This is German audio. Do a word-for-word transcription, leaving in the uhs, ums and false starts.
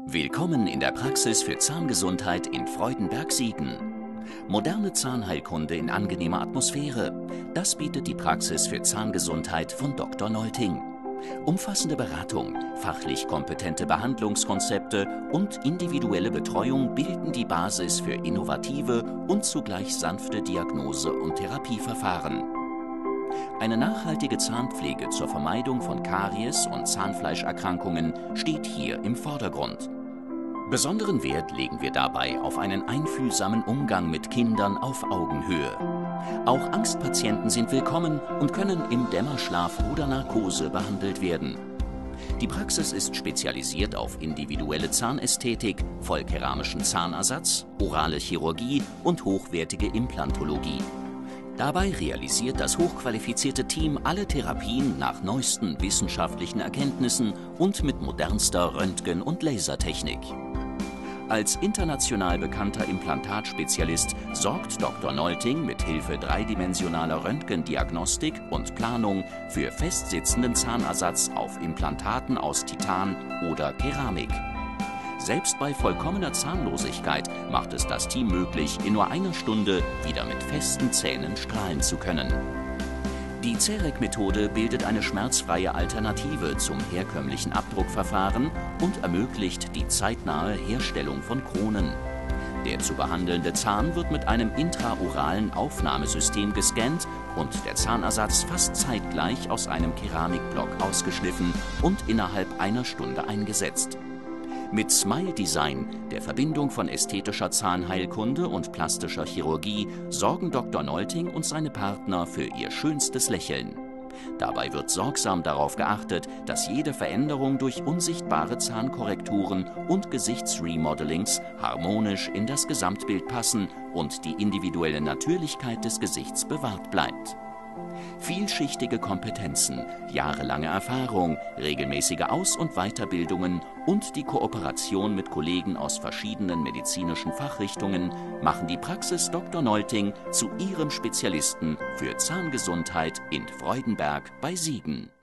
Willkommen in der Praxis für Zahngesundheit in Freudenberg-Siegen. Moderne Zahnheilkunde in angenehmer Atmosphäre. Das bietet die Praxis für Zahngesundheit von Doktor Nolting. Umfassende Beratung, fachlich kompetente Behandlungskonzepte und individuelle Betreuung bilden die Basis für innovative und zugleich sanfte Diagnose- und Therapieverfahren. Eine nachhaltige Zahnpflege zur Vermeidung von Karies und Zahnfleischerkrankungen steht hier im Vordergrund. Besonderen Wert legen wir dabei auf einen einfühlsamen Umgang mit Kindern auf Augenhöhe. Auch Angstpatienten sind willkommen und können im Dämmerschlaf oder Narkose behandelt werden. Die Praxis ist spezialisiert auf individuelle Zahnästhetik, vollkeramischen Zahnersatz, orale Chirurgie und hochwertige Implantologie. Dabei realisiert das hochqualifizierte Team alle Therapien nach neuesten wissenschaftlichen Erkenntnissen und mit modernster Röntgen- und Lasertechnik. Als international bekannter Implantatspezialist sorgt Doktor Nolting mit Hilfe dreidimensionaler Röntgendiagnostik und Planung für festsitzenden Zahnersatz auf Implantaten aus Titan oder Keramik. Selbst bei vollkommener Zahnlosigkeit macht es das Team möglich, in nur einer Stunde wieder mit festen Zähnen strahlen zu können. Die CEREC-Methode bildet eine schmerzfreie Alternative zum herkömmlichen Abdruckverfahren und ermöglicht die zeitnahe Herstellung von Kronen. Der zu behandelnde Zahn wird mit einem intraoralen Aufnahmesystem gescannt und der Zahnersatz fast zeitgleich aus einem Keramikblock ausgeschliffen und innerhalb einer Stunde eingesetzt. Mit Smile Design, der Verbindung von ästhetischer Zahnheilkunde und plastischer Chirurgie, sorgen Doktor Nolting und seine Partner für ihr schönstes Lächeln. Dabei wird sorgsam darauf geachtet, dass jede Veränderung durch unsichtbare Zahnkorrekturen und Gesichtsremodelings harmonisch in das Gesamtbild passen und die individuelle Natürlichkeit des Gesichts bewahrt bleibt. Vielschichtige Kompetenzen, jahrelange Erfahrung, regelmäßige Aus- und Weiterbildungen und die Kooperation mit Kollegen aus verschiedenen medizinischen Fachrichtungen machen die Praxis Doktor Nolting zu ihrem Spezialisten für Zahngesundheit in Freudenberg bei Siegen.